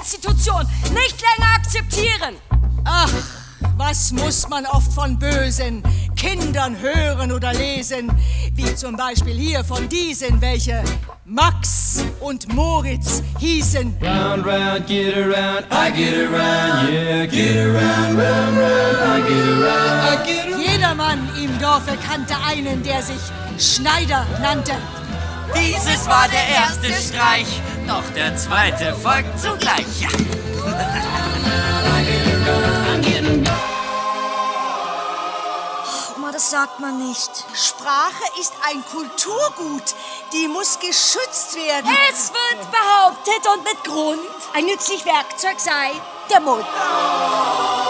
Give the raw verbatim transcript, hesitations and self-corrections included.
Institution nicht länger akzeptieren. Ach, was muss man oft von bösen Kindern hören oder lesen, wie zum Beispiel hier von diesen, welche Max und Moritz hießen. Round, round, get around, I get around, yeah, get around, round, round, I get around, I get around. Jedermann im Dorfe kannte einen, der sich Schneider nannte. Dieses war der erste Streich, doch der zweite folgt zugleich. Ja. Oma, das sagt man nicht. Sprache ist ein Kulturgut, die muss geschützt werden. Es wird behauptet und mit Grund, ein nützlich Werkzeug sei der Mund.